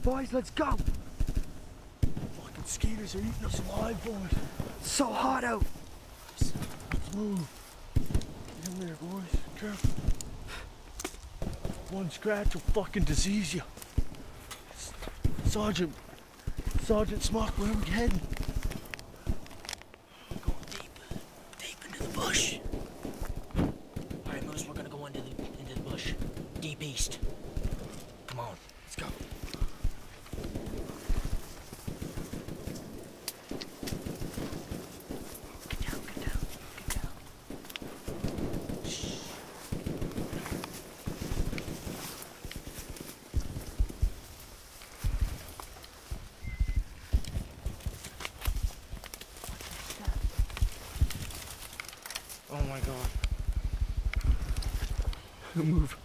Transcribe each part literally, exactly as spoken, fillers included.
boys, let's go. Fucking skeeters are eating us alive, boys. It's so hot out. Let's move. Get in there, boys. Careful. One scratch will fucking disease you. Sergeant, Sergeant Smock, where are we heading? We're going deep, deep into the bush. Alright, Moose, we're gonna go into the, into the bush. Deep east. Come on, let's go. Get down, get down, get down. Shh. Oh my god. Move.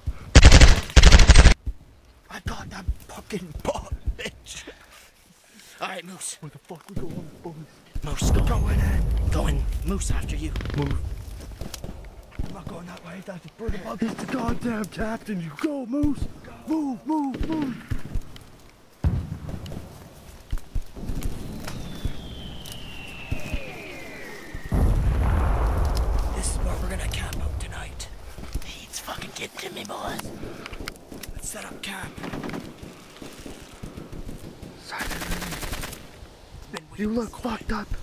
I got that fucking bot, bitch. Alright, Moose. Where the fuck we going, boys? Moose, go. Going in. Going. Moose after you. Move. I'm not going that way. That's a bird above. It's the goddamn captain. You go, Moose. Go. Move, move, move. This is where we're gonna camp out tonight. He's fucking getting to me, boys. Let's set up camp. You look fucked up.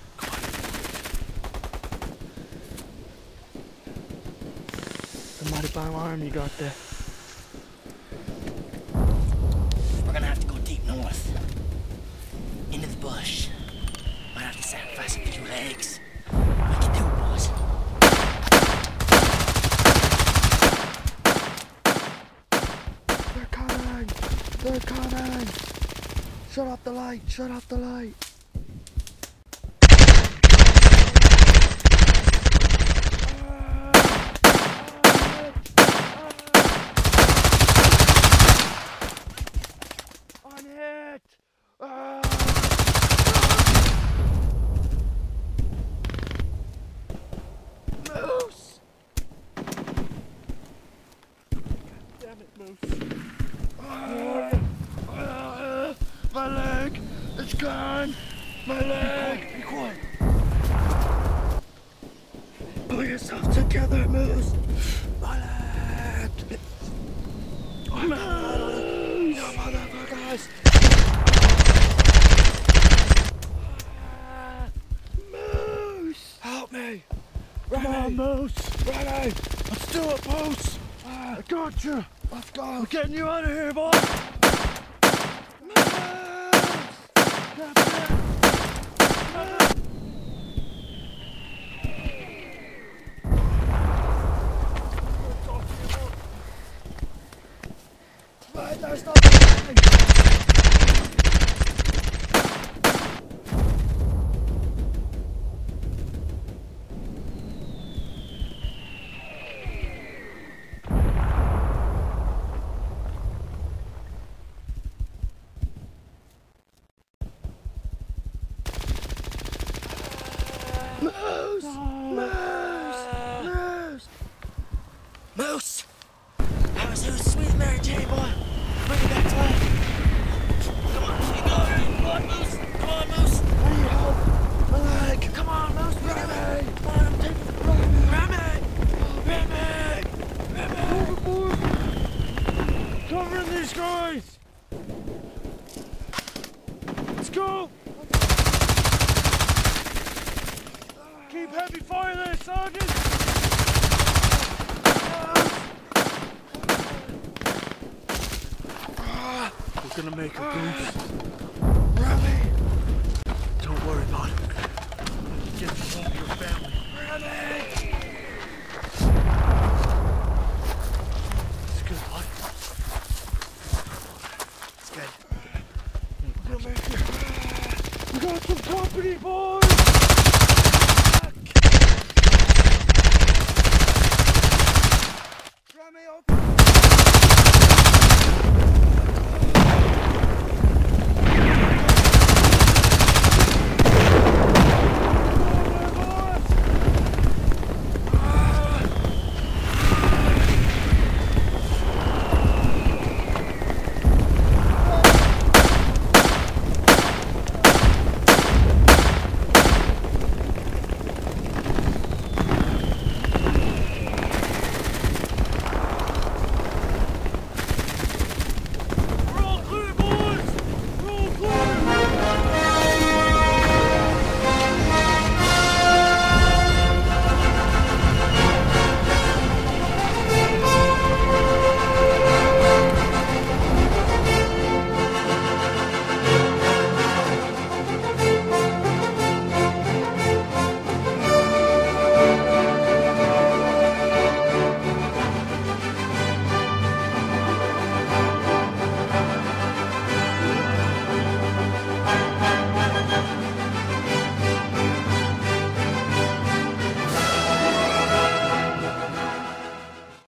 The mighty bomb arm you got there. We're gonna have to go deep north. Into the bush. Might have to sacrifice a few legs. We can do it, boys. They're coming. They're coming. Shut off the light. Shut off the light. On it! Ah! Moose! Damn it, Moose. Ah! Ah! My leg! It's gone! My leg! Be quiet! Pull yourself together, Moose! My leg! Moose! You motherfuckers! Moose! Help me! Come on, Moose! Remy! Let's do it, Moose! I got you! Let's go! We're getting you out of here, boy! Moose! Captain! Moose! Right, there's nothing! Moose! Moose! Moose! Moose! That was who's sweet Mary Jane, boy. Bring it back to life. Come on, you go. Come on, Moose. Come on, Moose. I need help. My leg. Come on, Moose. Remy. Come on, I'm taking the Remy. Remy! Remy! Remy! Overboard! Covering these guys! Let's go! Keep heavy fire there, Sergeant! We're gonna make a goose. Remy. Don't worry about it. Get home to your family. Remy. It's good, bud. It's good. We'll make it. We got some company, boys!